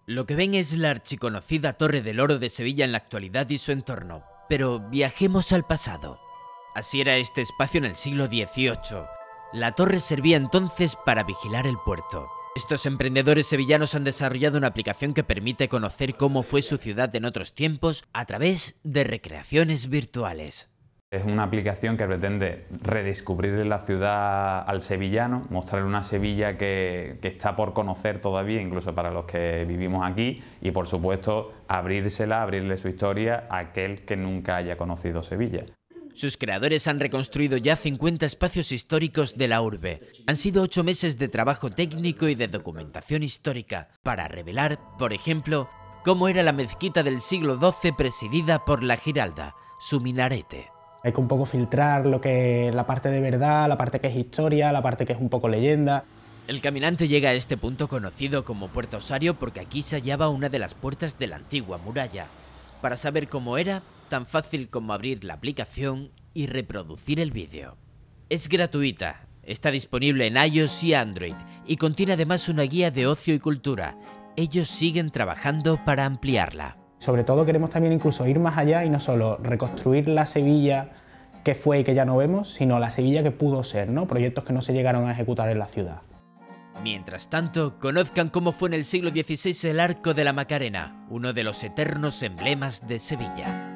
Lo que ven es la archiconocida Torre del Oro de Sevilla en la actualidad y su entorno, pero viajemos al pasado. Así era este espacio en el siglo XVIII. La torre servía entonces para vigilar el puerto. Estos emprendedores sevillanos han desarrollado una aplicación que permite conocer cómo fue su ciudad en otros tiempos a través de recreaciones virtuales. Es una aplicación que pretende redescubrir la ciudad al sevillano, mostrarle una Sevilla que está por conocer todavía, incluso para los que vivimos aquí, y por supuesto abrirle su historia a aquel que nunca haya conocido Sevilla. Sus creadores han reconstruido ya 50 espacios históricos de la urbe. Han sido 8 meses de trabajo técnico y de documentación histórica para revelar, por ejemplo, cómo era la mezquita del siglo XII presidida por la Giralda, su minarete. Hay que un poco filtrar la parte de verdad, la parte que es historia, la parte que es un poco leyenda. El caminante llega a este punto conocido como Puerta Osario porque aquí se hallaba una de las puertas de la antigua muralla. Para saber cómo era, tan fácil como abrir la aplicación y reproducir el vídeo. Es gratuita, está disponible en iOS y Android y contiene además una guía de ocio y cultura. Ellos siguen trabajando para ampliarla. Sobre todo queremos también incluso ir más allá y no solo reconstruir la Sevilla que fue y que ya no vemos, sino la Sevilla que pudo ser, ¿no? Proyectos que no se llegaron a ejecutar en la ciudad. Mientras tanto, conozcan cómo fue en el siglo XVI el Arco de la Macarena, uno de los eternos emblemas de Sevilla.